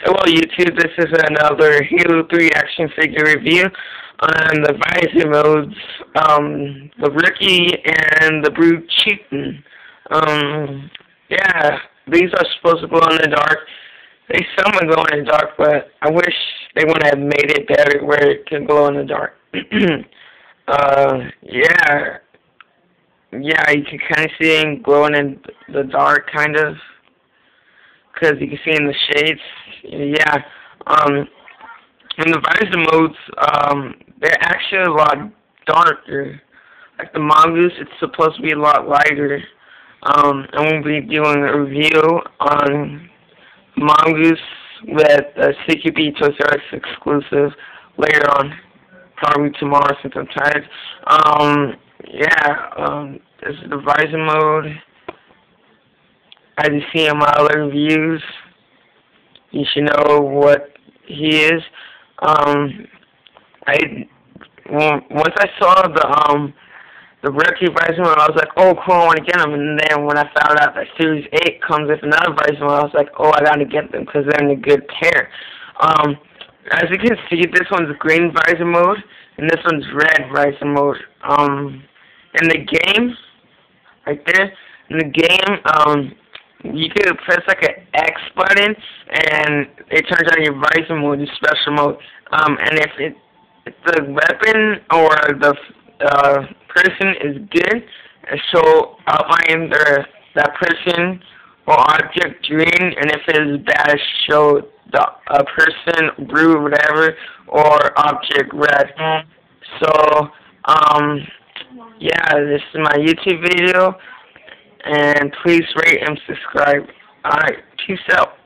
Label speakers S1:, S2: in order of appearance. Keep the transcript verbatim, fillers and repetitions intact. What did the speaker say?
S1: Hello YouTube, this is another Halo three action figure review on the visor modes, um, the Rookie and the Brute Chieftain. Um, yeah, these are supposed to glow in the dark. They some glow in the dark, but I wish they would have made it better where it can glow in the dark. uh, yeah, yeah, you can kind of see it glowing in the dark, kind of. Because you can see in the shades, yeah. Um, in the visor modes, um, they're actually a lot darker. Like the Mongoose, it's supposed to be a lot lighter. Um, and we'll be doing a review on Mongoose with a C Q B Toys R Us exclusive later on, probably tomorrow since I'm tired. Um, yeah, um, this is the visor mode. As you see in my other reviews, you should know what he is. Um, I once I saw the um the Rookie visor mode, I was like, oh cool, I want to get them. And then when I found out that Series eight comes with another visor mode, I was like, oh, I gotta get them because they're in a good pair. Um, as you can see, this one's green visor mode and this one's red visor mode. Um, in the game, right there, in the game, um. you could press like an X button, and it turns on your visor mode, your special mode. Um, and if it, if the weapon or the uh, person is good, it show outline the that person or object green, and if it is bad, show the uh, person blue, whatever, or object red. So, um, yeah, this is my YouTube video. And please rate and subscribe. Alright, peace out.